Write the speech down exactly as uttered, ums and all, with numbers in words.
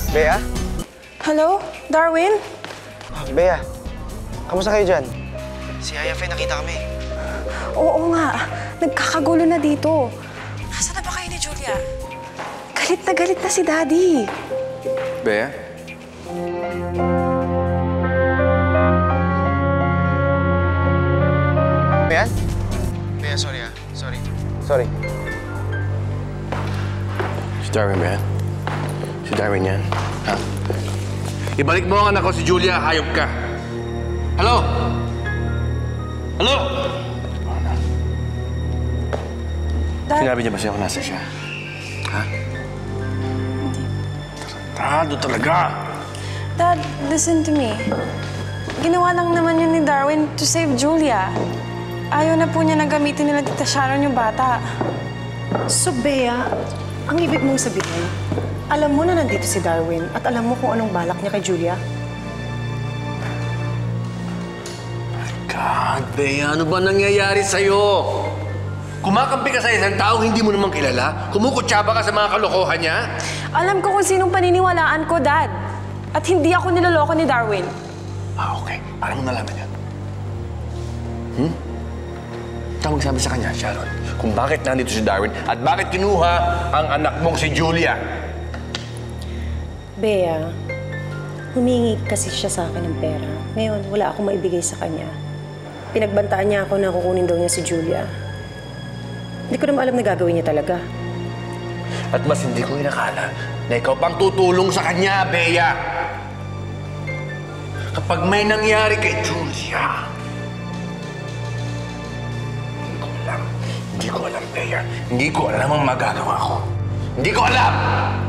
Bea? Hello? Darwin? Bea, kamusta kayo dyan? Si Aya Faye, nakita kami. Oo nga. Nagkakagulo na dito. Nasaan na ba kayo ni Julia? Galit na galit na si Daddy. Bea? Bea? Bea, sorry ah. Sorry. Sorry. Si Darwin, Bea? Si Darwin yan, ha? Ibalik mo ang anak ko si Julia, hayop ka. Hello? Hello? Dad... Sinabi niya ba sa'yo kung nasa siya? Ha? Hindi. Tarantado talaga. Dad, listen to me. Ginawa lang naman yun ni Darwin to save Julia. Ayaw na po niya na gamitin nila Tita Sharon yung bata. So, Bea, ang ibig mong sabihin, alam mo na nandito si Darwin at alam mo kung anong balak niya kay Julia? God, Bea, ano ba nangyayari sa'yo? Kumakampi ka sa isang taong hindi mo naman kilala? Kumukutsaba ka sa mga kalokohan niya? Alam ko kung sinong paniniwalaan ko, Dad. At hindi ako niloloko ni Darwin. Ah, okay. Paano mo nalaman yan? Hmm? Tawag sabi sa kanya, Sharon, kung bakit nandito si Darwin at bakit kinuha ang anak mong si Julia. Bea, humingi kasi siya sa akin ng pera. Ngayon, wala akong maibigay sa kanya. Pinagbantaan niya ako na kukunin daw niya si Julia. Hindi ko naman alam na gagawin niya talaga. At mas hindi ko inakala na ikaw pang tutulong sa kanya, Bea. Kapag may nangyari kay Julia, hindi ko alam. Hindi ko alam, Bea. Hindi ko alam ang magagawa ko. Hindi ko alam!